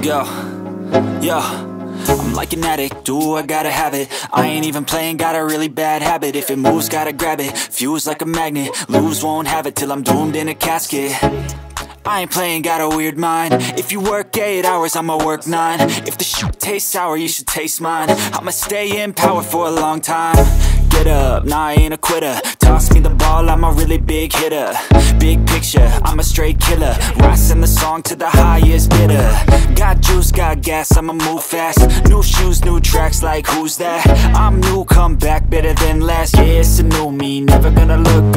Yo, yo, I'm like an addict, do I gotta have it. I ain't even playing, got a really bad habit. If it moves, gotta grab it, fuse like a magnet. Lose, won't have it till I'm doomed in a casket. I ain't playing, got a weird mind. If you work 8 hours, I'ma work 9. If the shit tastes sour, you should taste mine. I'ma stay in power for a long time. Get up, nah, I ain't a quitter. Toss me the ball, I'm a really big hitter. Big picture, I'm a straight killer. Rising the song to the highest bidder. Got juice, got gas, I'ma move fast. New shoes, new tracks, like who's that? I'm new, come back, better than last. Yeah, it's a new me, never gonna look